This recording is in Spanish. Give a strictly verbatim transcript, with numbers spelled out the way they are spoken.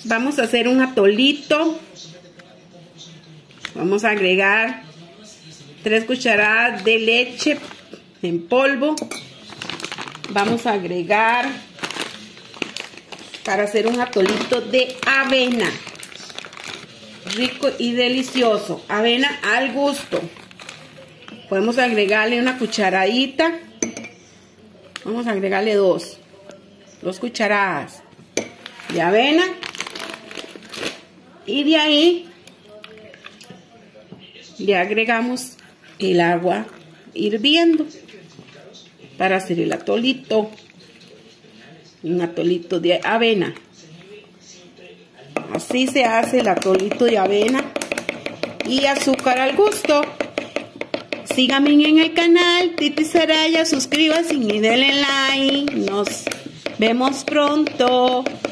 Vamos a hacer un atolito. Vamos a agregar tres cucharadas de leche en polvo. Vamos a agregar, para hacer un atolito de avena, rico y delicioso, avena al gusto. Podemos agregarle una cucharadita, vamos a agregarle dos, dos cucharadas de avena, y de ahí le agregamos el agua hirviendo para hacer el atolito, un atolito de avena. Así se hace el atolito de avena y azúcar al gusto. Síganme en el canal Titi Saraya, suscríbanse y denle like. Nos vemos pronto.